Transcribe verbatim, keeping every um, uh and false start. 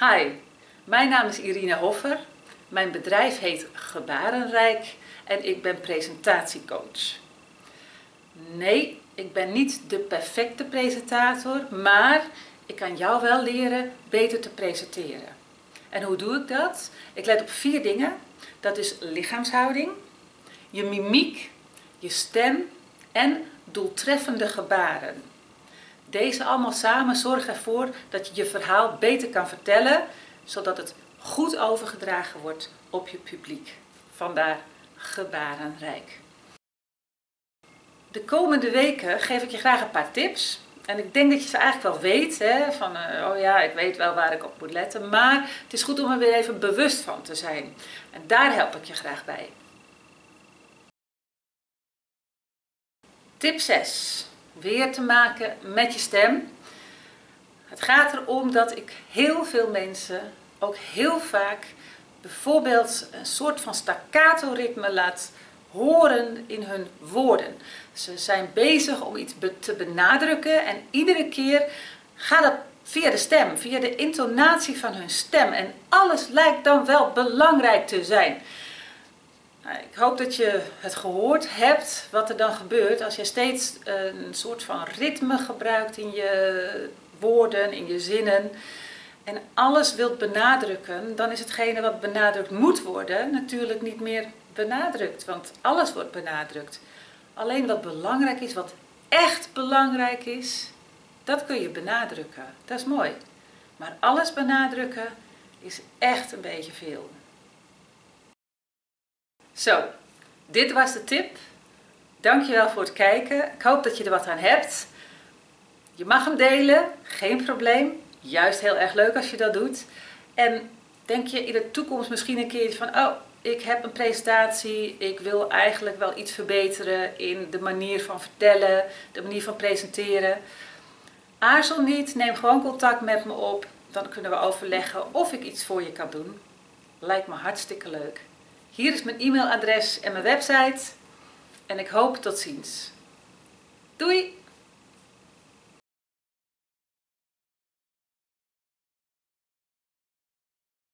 Hi, mijn naam is Irina Hoffer. Mijn bedrijf heet Gebarenrijk en ik ben presentatiecoach. Nee, ik ben niet de perfecte presentator, maar ik kan jou wel leren beter te presenteren. En hoe doe ik dat? Ik let op vier dingen. Dat is lichaamshouding, je mimiek, je stem en doeltreffende gebaren. Deze allemaal samen zorgen ervoor dat je je verhaal beter kan vertellen, zodat het goed overgedragen wordt op je publiek. Vandaar Gebarenrijk. De komende weken geef ik je graag een paar tips. En ik denk dat je ze eigenlijk wel weet, hè? Van uh, oh ja, ik weet wel waar ik op moet letten. Maar het is goed om er weer even bewust van te zijn. En daar help ik je graag bij. Tip zes. Weer te maken met je stem. Het gaat erom dat ik heel veel mensen, ook heel vaak, bijvoorbeeld een soort van staccato ritme laat horen in hun woorden. Ze zijn bezig om iets te benadrukken en iedere keer gaat dat via de stem, via de intonatie van hun stem. En alles lijkt dan wel belangrijk te zijn. Ik hoop dat je het gehoord hebt wat er dan gebeurt als je steeds een soort van ritme gebruikt in je woorden, in je zinnen. En alles wilt benadrukken, dan is hetgene wat benadrukt moet worden natuurlijk niet meer benadrukt. Want alles wordt benadrukt. Alleen wat belangrijk is, wat echt belangrijk is, dat kun je benadrukken. Dat is mooi. Maar alles benadrukken is echt een beetje veel. Zo, dit was de tip. Dankjewel voor het kijken. Ik hoop dat je er wat aan hebt. Je mag hem delen, geen probleem. Juist heel erg leuk als je dat doet. En denk je in de toekomst misschien een keer van, oh, ik heb een presentatie, ik wil eigenlijk wel iets verbeteren in de manier van vertellen, de manier van presenteren. Aarzel niet, neem gewoon contact met me op. Dan kunnen we overleggen of ik iets voor je kan doen. Lijkt me hartstikke leuk. Hier is mijn e-mailadres en mijn website. En ik hoop tot ziens. Doei!